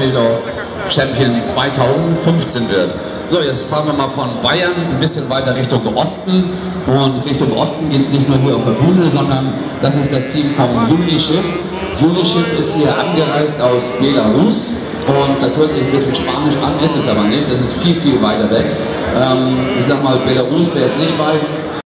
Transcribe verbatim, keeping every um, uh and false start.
Bildorf Champion zweitausendfünfzehn wird. So, jetzt fahren wir mal von Bayern ein bisschen weiter Richtung Osten. Und Richtung Osten geht es nicht nur hier auf der Bühne, sondern das ist das Team vom Unischiff. Unischiff ist hier angereist aus Belarus. Und das hört sich ein bisschen spanisch an, ist es aber nicht. Das ist viel, viel weiter weg. Ähm, ich sag mal, Belarus, wer es nicht weiß,